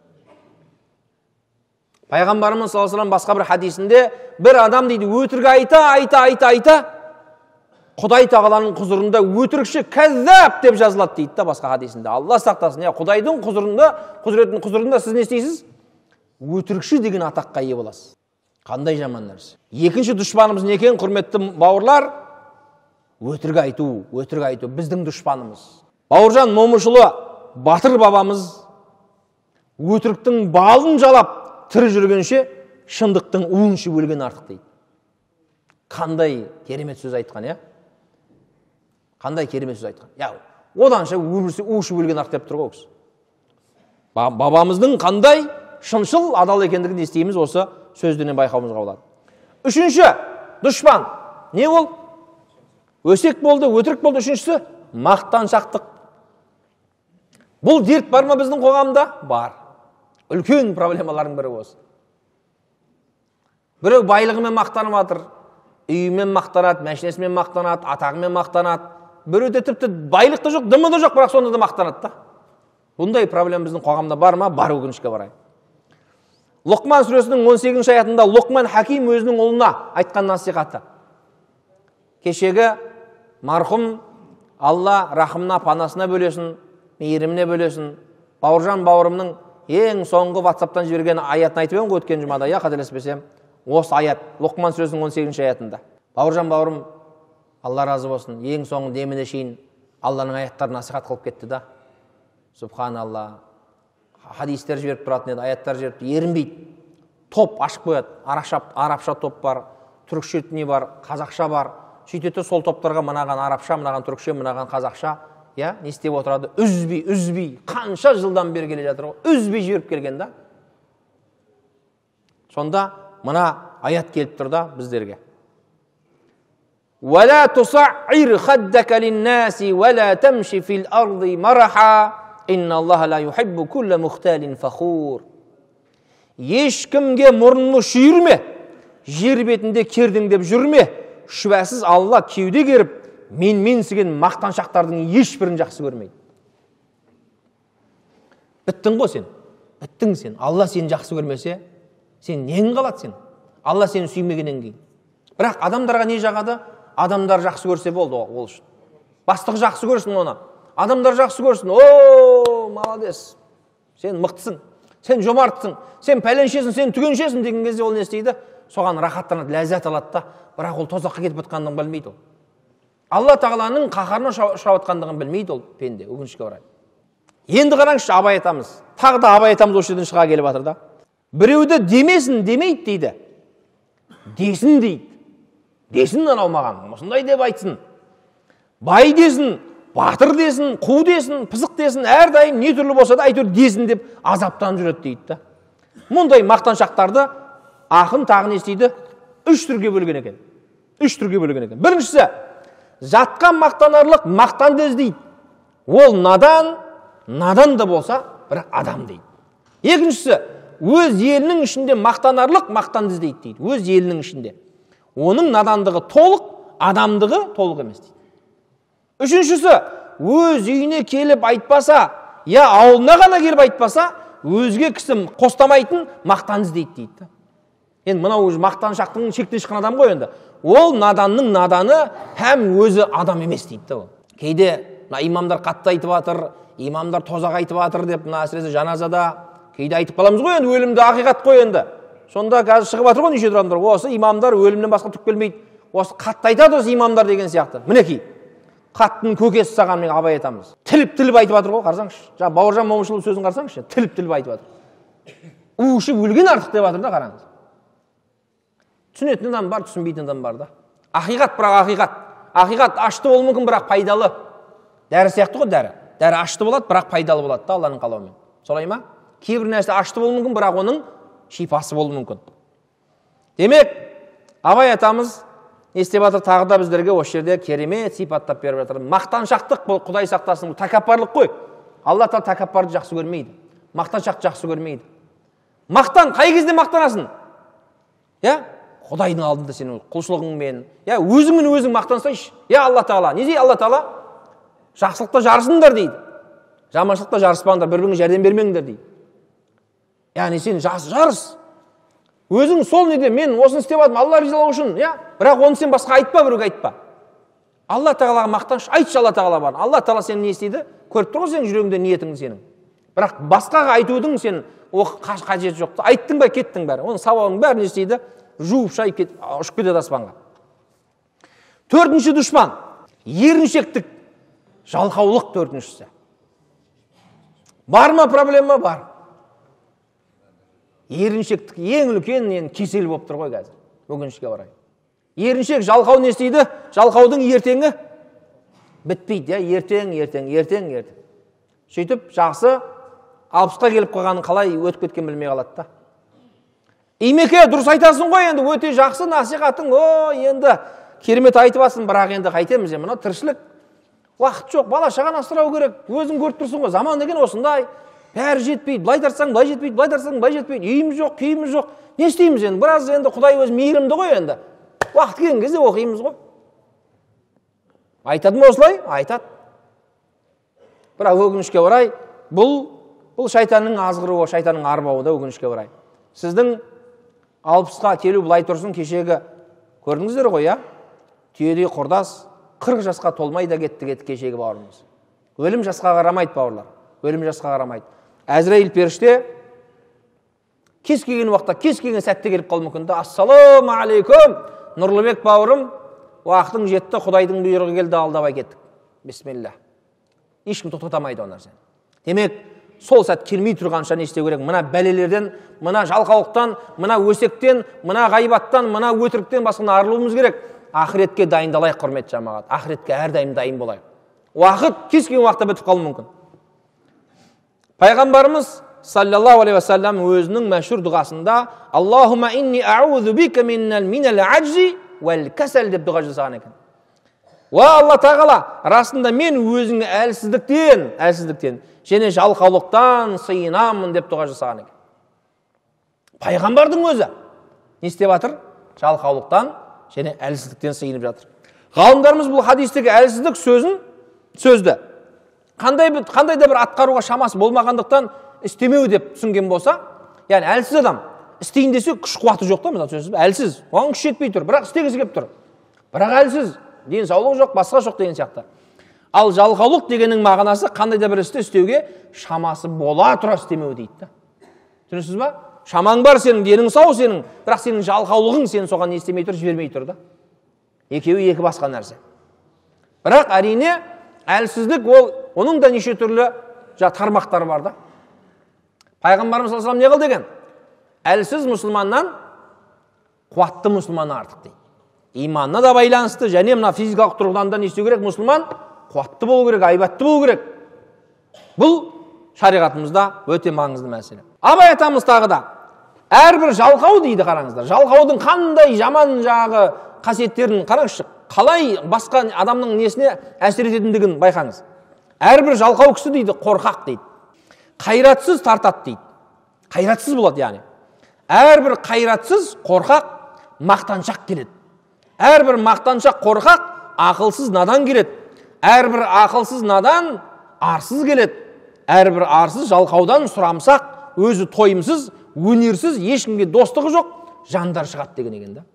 Пайғамбарымыз саллаллаху алейхи ва саллям басқа бір хадисінде бір адам дейді, өтірік айта, Құдай тағаланың құзырында өтірікші кәззап деп жазылады дейді да басқа хадисінде. Алла сақтасын. Құдайдың құзырында сіз не істейсіз? Өтірікші деген атаққа ие боласыз. Қандай жаман нәрсе. Екінші дұшпанымыз не екен, құрметті бауырлар? Өтірік айту біздің дұшпанымыз. Бауыржан Момышұлы батыр бабамыз өтіріктің балын жалап тірі жүргенше шындықтың уыншы өлген артық дейді. Қандай керемет сөз айтқан, иә? Қандай керемет сөз айтқан. Оданша уышы өлген артық деп тұр ғой кісі. Бабамыздың қандай шыншыл, адал екендігін естейміз, осы сөздерінен байқауымызға болады. Үшінші дұшпан не ол? Өсек болды, өтірік болды. Үшіншісі мақтаншақтық. Бұл дерт бар ма біздің қоғамда? Бар. Үлкен проблемалардың бірі осы. Біреу байлығымен мақтанып жатыр, үйімен мақтанады, мәшинесімен мақтанады, атағымен мақтанады. Біреуде тіпті байлық та жоқ, дымы да жоқ, бірақ сонда да мақтанады да. Бұндай проблема біздің қоғамда бар ма? Бар, өкінішке қарай. Лұқман сүресінің 18 аятында Лұқман Хаким өзінің ұлына айтқан насихаты. Кешегі марқұм Алла рахымына, панасына бөлесін, мейіріміне бөлесін. Бауыржан бауырымның ең соңғы WhatsApp-тан жіберген аятын айтып едім ғой өткен жұмада, қателеспесем. Осы аят Лұқман сүресінің 18 аятында. Бауыржан бауырым, Алла разы болсын, ең соңғы деміне шейін Алланың аяттарын насихат қылып кетті да. Субханалла. Хадистер жіберіп тұратын еді, аяттар жіберіп, ерінбейді. Топ ашып қояды. Арабша топ бар, түрікше не бар, қазақша бар. Сөйтеді сол топтарға мынаған арабша, мынаған түрікше, мынаған қазақша, не істеп отырады? Үзбей, қанша жылдан бері келе жатыр ғой, үзбей жіберіп келген да. Сонда мына аят келіп тұр да біздерге. ولا تصعر خدك للناس ولا تمشي في الأرض مرحا إن الله لا يحب كل مختال فخور. Ешкімге мұрныңды шүйірме, жер бетінде кердіңдеп жүрме. Шүбәсіз Алла кеуде керіп, менсіген мақтаншақтардың ешбірін жақсы көрмейді. Біттің ғой сен, біттің сен. Алла сені жақсы көрмесе, сен нең қалады сен? Алла сені сүймегеннен кейін. Бірақ адамдарға не жағады? Адамдар жақсы көрсе болды ол үшін. Бастық жақсы көрсін оны. Адамдар жақсы көрсін. О, молодец. Сен мықтысың. Сен жомарттың. Сен пәленшесің, сен түгеншесің деген кезде ол не істейді? Соған рахаттанады, ләззат алады да, бірақ ол тозаққа кетіп жатқандығын білмейді ол. Алла тағаланың қаһарына ұшырап жатқандығын білмейді ол пенде, өкінішке орай. Енді қараңызшы, абай атамыз. Тағы да абай атамыз осы жерден шыға келіп жатыр да. Біреуді демесін демейді дейді. Десін дейді. Десін анау маған, осындай деп айтсын. Бай десін, батыр десін, қу десін, пысық десін, әрдайым не түрлі болса да әйтеуір десін деп азаптан жүреді дейді да. Мұндай мақтаншақтарды ақын тағы не істейді? 3 түрге бөлген екен. 3 түрге бөлген екен. Біріншісі, жатқан мақтанарлық мақтанды іздейді. Ол надан да болса, бірақ адам дейді. Екіншісі, өз елінің ішінде мақтанарлық мақтанды іздейді дейді. Өз елінің ішінде. Оның надандығы толық, адамдығы толық емес дейді. Үшіншісі, өз үйіне келіп айтпаса, я ауылына ғана келіп айтпаса, өзге кісі қостамайтын мақтан іздейді дейді. Енді мынау мақтаншақтың шектен шыққан адам ғой енді. Ол наданның наданы һәм өзі адам емес дейді. Кейде имамдар қатты айтып жатыр, имамдар тозақ айтып жатыр деп, әсіресе жаназада кейде айтып қаламыз ғой енді, өлімді ақиқат қой енді. Сонда қазір шығып жатыр ғой неше адамдар, осы имамдар өлімнен басқа түк білмейді. Осы қатты айтады осы имамдар деген сияқты. Мінекей, қаттың көкесі саған мен абай атамыз. Тіліп айтып жатыр ғой, қарсаңызшы. Жаңа Бауыржан Момышұлы сөзін қарсаңызшы, тіліп айтып жатыр. У-ішіп өлген артық деп жатыр да, қараңыз. Түсінетін адам бар, түсінбейтін адам бар да. Ақиқат, бірақ ақиқат. Ақиқат ашты болуы мүмкін, бірақ пайдалы. Дәрі сияқты ғой, дәрі. Дәрі ашты болады, бірақ пайдалы болады да, Алланың қалауымен. Солай ма? Кейбір нәрсе ашты болуы мүмкін, бірақ оның шипасы болуы мүмкін. Демек, абай атамыз не істеп жатыр? Тағы да біздерге осы жерде керемет сипаттап беріп жатыр. Мақтаншақтық бұл, Құдай сақтасын, тәкаппарлық қой. Алла тағала тәкаппарды жақсы көрмейді. Мақтаншақты жақсы көрмейді. Мақтан, қай кезде мақтанасың? Я? Құдайдың алдында сен құлшылығыңмен, я өзіңмен өзің мақтансайшы. Я Алла тағала, не дейді Алла тағала? Жақсылықта жарысыңдар дейді. Жаманшылықта жарыспаңдар, бір-біріңе жәрдем бермеңдер дейді. Яғни сен жарыс. Өзің сол неде, мен осыны істеп жатырмын, Алла ризалығы үшін, я? Бірақ оны сен басқа айтпа, біреуге айтпа. Алла тағалаға мақтаншы, айтшы Алла тағала бар. Алла тағала сені не істейді? Көріп тұр ғой сенің жүрегіңде ниетіңді сенің. Бірақ басқаға айтудың сен қажеті жоқ. Айттың ба, кеттің бәрі. Оның сауабының бәрі не істейді? Жуып шайып ұшып кетеді аспанға. Төртінші дұшпан, еріншектік, жалқаулық төртіншісі. Бар ма проблема? Бар. Еріншектік ең үлкен кесел болып тұр ғой қазір, өкінішке орай. Еріншек жалқау не істейді? Жалқаудың ертеңі бітпейді, ертең. Сөйтіп жақсы 60-қа келіп қалғанын қалай өтіп кеткен білмей қалады да. Имеке, дұрыс айтасың ғой енді, өте жақсы насихатың, енді керемет айтып жатсың, бірақ енді қайтеміз, мына тіршілік уақыт жоқ, бала шағаны асырау керек, өзің көріп тұрсың ғой, заман деген осындай, бәрі жетпейді, былай тартсаң былай жетпейді, былай тартсаң былай жетпейді, үйіміз жоқ, күйіміз жоқ, не істейміз енді? Біраз енді Құдай өзі мейірімді ғой енді. Уақыт келген кезде оқимыз ғой. Айтады ма осылай? Айтады. Бірақ өкінішке орай, бұл шайтанның азғыруы, шайтанның арбауы да өкінішке орай. Сіздің 60-қа келу былай тұрсын, кешегі көрдіңіздер ғой, я? Түйедей құрдас 40 жасқа толмай да кетті кешегі бауырымыз. Өлім жасқа қарамайды, бауырлар. Өлім жасқа қарамайды. Әзірейіл періште кез келген уақытта, кез келген сәтте келіп қалуы мүмкін. Ассаламу алейкум, Нұрлыбек бауырым, уақытың жетті, Құдайдың бұйрығы келді, алдабай кеттік. Бисмилля. Ешкім тоқтатамайды ол нәрсені. Демек, сол сәт келмей тұрғанша не істеу керек? Мына бәлелерден, мына жалқаулықтан, мына өсектен, мына ғайбаттан, мына өтіріктен басқаны арылуымыз керек. Ақыретке дайындалайық, құрметті жамағат. Ақыретке әрдайым дайын болайық. Уақыт кез келген уақытта бітіп қалуы мүмкін. Пайғамбарымыз саллаллаху алейхи ва саллям өзінің мәшһүр дұғасында Аллахумма инни аузу бика минал аджзи вал касал деп дұға жасаған екен. Алла тағала, расында мен өзіңе әлсіздіктен және жалқаулықтан сыйынамын деп дұға жасаған екен. Пайғамбардың өзі не істеп жатыр? Жалқаулықтан және әлсіздіктен сыйынып жатыр. Ғалымдарымыз бұл хадистегі әлсіздік сөзді қандай да бір атқаруға шамасы болмағандықтан істемеу деп түсінген болса, яғни әлсіз адам істейін десе күш қуаты жоқ та, әлсіз, оған күш жетпей тұр, бірақ істегісі келіп тұр, бірақ әлсіз, денсаулығы жоқ, басқа жоқ деген сияқты. Ал жалқаулық дегеннің мағынасы қандай да бір істі істеуге шамасы бола тұра істемеу дейді. Түсінесіз ба? Шамаң бар сенің, денің сау сенің, бірақ сенің жалқаулығың сені соған не істемей тұр, жібермей тұр да. Екеуі екі басқа нәрсе. Бірақ әрине әлсіздік оның да неше түрлі тармақтары бар да. Пайғамбарымыз саллаллаху алейхи ва саллям не қыл деген? Әлсіз мұсылманнан қуатты мұсылман артық дейді. Иманына да байланысты, және мына физикалық тұрғыдан да не істеу керек? Мұсылман қуатты болу керек, айбатты болу керек. Бұл шариғатымызда өте маңызды мәселе. Абай атамыз тағы да әрбір жалқау дейді, қараңыздар. Жалқаудың қандай жаман жағы қасиеттерін қараңызшы. Қалай басқа адамның несіне әсер ететіндігін байқаңыз. Әрбір жалқау кісі дейді, қорқақ дейді. Қайратсыз тартады дейді. Қайратсыз болады яғни. Әрбір қайратсыз қорқақ мақтаншақ келеді. Әрбір мақтаншақ қорқақ ақылсыз надан келеді. Әрбір ақылсыз надан арсыз келеді. Әрбір арсыз жалқаудан сұрамсақ, өзі тойымсыз, өнерсіз, ешкімге достығы жоқ, жандар шығады деген екен да.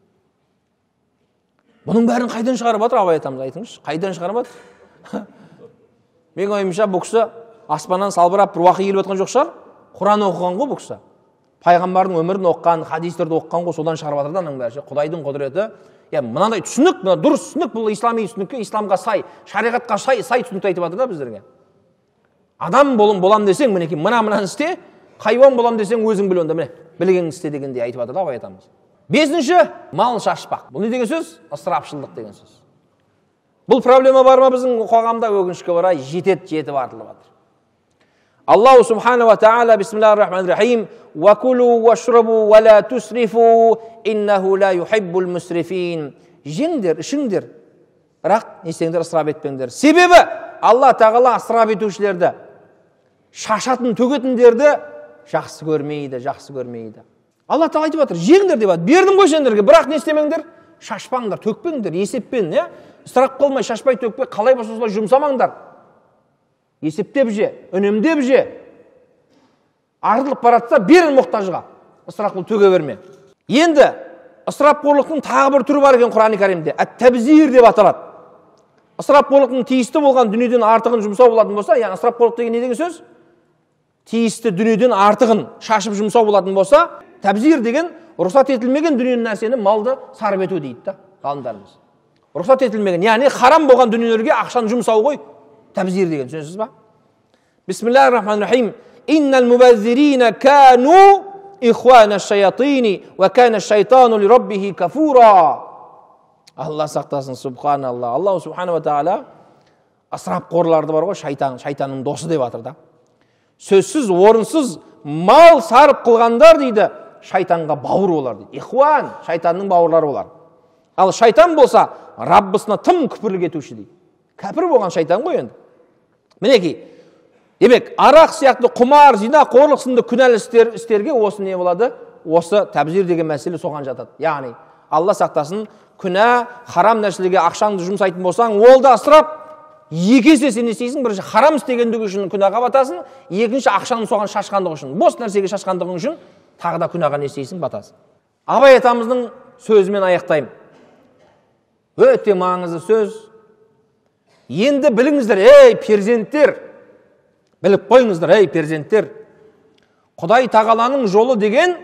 Бұның бәрін қайдан шығарып жатыр Абай атамыз, айтыңызшы, қайдан шығарып жатыр? Менің ойымша бұл кісі аспаннан салбырап бір уақи келіп жатқан жоқ шығар. Құран оқыған ғой бұл кісі. Пайғамбардың өмірін оқыған, хадистерді оқыған ғой, содан шығарып жатыр да мынаның бәрі. Құдайдың құдіреті, мынандай түсінік, мына дұрыс түсінік, бұл ислами түсінікке, исламға сай, шариғатқа сай түсінікті айтып жатыр да біздерге. Адам болам десең, мінекей мынаны істе, хайуан болам десең өзің біл, онда міне білгеніңді істе дегендей айтып жатыр да Абай атамыз. Бесінші, мал шашпақ. Бұл не деген сөз? Ысырапшылдық деген сөз. Бұл проблема бар ма біздің қоғамда? Өкінішке орай жетіп артылып жатыр. Аллаху субхана ва тағала бисмиллахир-рахманир-рахим ва кулу вашрабу ва ла тусрифу иннаху ла юхиббул мусрифин. Жеңдер, ішіңдер, бірақ не істеңдер, ысырап етпеңдер. Себебі Алла тағала ысырап етушілерді, шашатын, төгетіндерді жақсы көрмейді. Алла тағала айтып жатыр, жеңдер деп жатыр. Бердім ғой сендерге, бірақ не істемеңдер? Шашпаңдар, төкпеңдер, есеппен, ысырап қылмай, шашпай, төкпей, қалай болса солай жұмсамаңдар. Есептеп же, үнемдеп же. Артылып баратса, берін мұқтажға. Ысырап қылып төге берме. Енді ысырапқорлықтың тағы бір түрі бар екен Құран-ы Кәрімде. Әт-тәбзир деп аталады. Ысырапқорлықтың тиісті болған дүниеден артығын жұмсау болатын болса, яғни ысырапқорлық деген не деген сөз? Тиісті дүниеден артығын шашып жұмсау болатын болса, тәбзир деген рұқсат етілмеген дүниенің нәрсені, малды сарып ету дейді да, ғалымдарымыз. Рұқсат етілмеген, яғни харам болған дүниелерге ақшаны жұмсау ғой, тәбзир деген, түсінесіз ба? Бисмиллахир-рахманир-рахим. Иннал мубаззирина кану ихуана шаятини ва кана шайтану ли раббихи кафура. Алла сақтасын, субханалла. Аллаху субхана ва тағала ысырапқорларды бар ғой, шайтанның досы деп жатыр да. Сөзсіз, орынсыз мал сарып қылғандар дейді, шайтанға бауыр олар дейді. Ихуан, шайтанның бауырлары олар. Ал шайтан болса, Раббысына тым күпірлік етуші дейді. Кәпір болған шайтан ғой енді. Мінекей, демек, арақ сияқты құмар, зина, қорлық сынды күнәлі істерге осы не болады? Осы тәбзир деген мәселе соған жатады. Яғни, Алла сақтасын, күнә, харам нәрселерге ақшаңды жұмсайтын болсаң, ол да ысырап, екі есе сен істейсің, бірінші харам істегендігі үшін күнәға батасың, екінші ақшаны соған шашқандығы үшін, бос нәрсеге шашқандығы үшін тағы да күнәға не істейсің, батасың. Абай атамыздың сөзімен аяқтаймын. Өте маңызды сөз. Енді біліңіздер, ей перзенттер, біліп қойыңыздар, ей перзенттер. Құдай тағаланың жолы деген,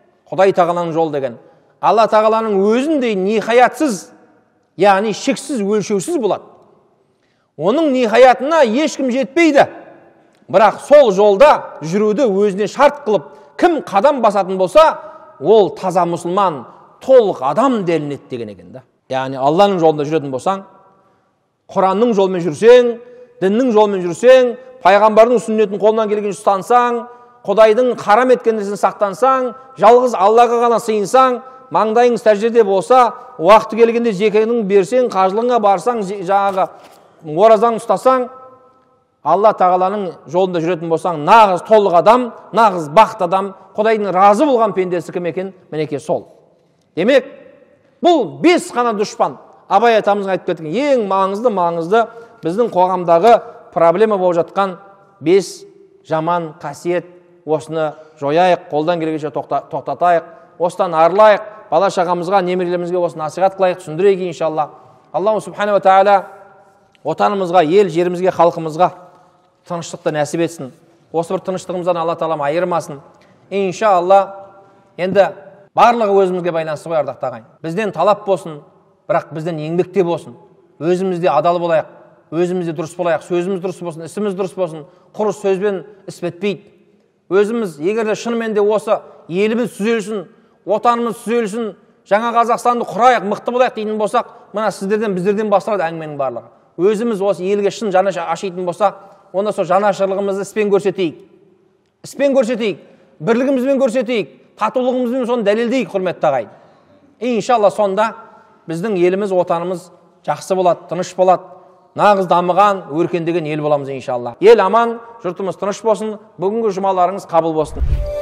Алла тағаланың өзіндей нихаятсыз, яғни шексіз, өлшеусіз болады. Оның нихаятына ешкім жетпейді. Бірақ сол жолда жүруді өзіне шарт қылып, кім қадам басатын болса, ол таза мұсылман, толық адам делінеді деген екен да. Яғни Алланың жолында жүретін болсаң, Құранның жолымен жүрсең, діннің жолымен жүрсең, пайғамбардың сүннетін қолынан келген ұстансаң, Құдайдың харам еткен нәрсені сақтансаң, жалғыз Аллаға ғана сыйынсаң, маңдайың сәждеде болса, уақыты келгенде зекеңді берсең, қажылығыңа барсаң, жаңағы оразаңды ұстасаң, Алла тағаланың жолында жүретін болсаң, нағыз толық адам, нағыз бақыт адам, Құдайдың разы болған пендесі кім екен? Мінекей сол. Демек, бұл 5 қана дұшпан. Абай атамыздың айтып кеткен ең маңызды біздің қоғамдағы проблема болып жатқан 5 жаман қасиет. Осыны жояйық, қолдан келгенше тоқтатайық, осыдан арылайық, бала шағамызға, немерелерімізге осыны насихат қылайық, түсіндірейік иншалла. Аллаху субханала тағала отанымызға, ел жерімізге, халқымызға тыныштықты нәсіп етсін. Осы бір тыныштығымыздан Алла тағала айырмасын. Иншалла, енді барлығы өзімізге байланысты ғой, ардақты ағайын. Бізден талап болсын, бірақ бізден еңбекте болсын. Өзімізде адал болайық, өзімізде дұрыс болайық, сөзіміз дұрыс болсын, ісіміз дұрыс болсын. Құр сөзбен іс бітпейді. Өзіміз егерде шынымен де осы еліміз түзелсін, отанымыз түзелсін, жаңа Қазақстанды құрайық, мықты болайық дейтін болсақ, мына сіздерден, біздерден басталады әңгіменің барлығы. Өзіміз осы елге шын жаны ашитын болсақ, онда сол жанашырлығымызды іспен көрсетейік. Іспен көрсетейік, бірлігімізбен көрсетейік, татулығымызбен соны дәлелдейік, құрметті ағайын. Иншалла сонда біздің еліміз, отанымыз жақсы болады, тыныш болады, нағыз дамыған, өркендеген ел боламыз иншалла. Ел аман, жұртымыз тыныш болсын. Бүгінгі жұмаларыңыз қабыл болсын.